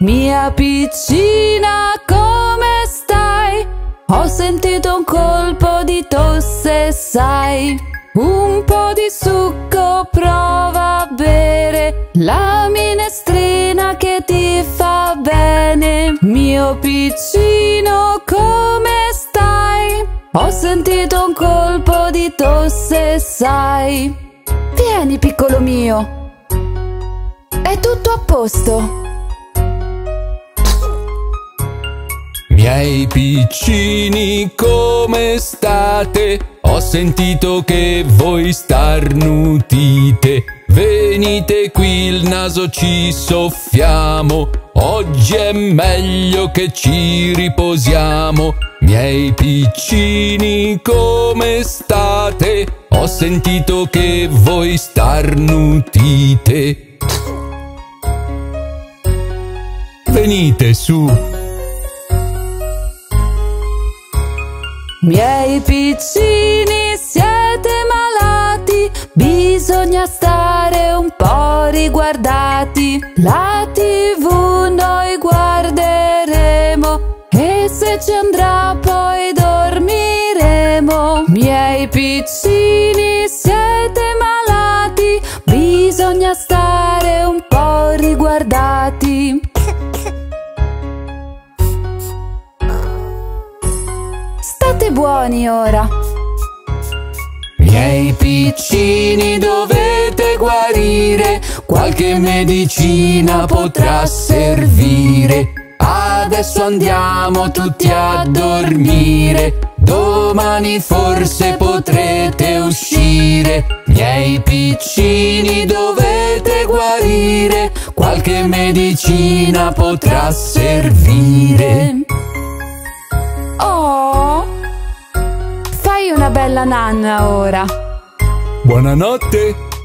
Mia piccina, come stai? Ho sentito un colpo di tosse, sai? Un po' di succo prova a bere, la minestrina che ti fa bene. Mio piccino, come stai? Ho sentito un colpo di tosse, sai? Vieni, piccolo mio, è tutto a posto. Miei piccini, come state? Ho sentito che voi starnutite. Venite qui, il naso ci soffiamo. Oggi è meglio che ci riposiamo. Miei piccini, come state? Ho sentito che voi starnutite. Venite su. Miei piccini, siete malati, bisogna stare un po' riguardati. La TV noi guarderemo e se ci andrà poi dormiremo. Miei piccini, siete malati, bisogna stare un po' riguardati. State buoni ora. Miei piccini, dovete guarire, qualche medicina potrà servire. Adesso andiamo tutti a dormire, domani forse potrete uscire. Miei piccini, dovete guarire, qualche medicina potrà servire. Oh, fai una bella nanna ora. Buonanotte.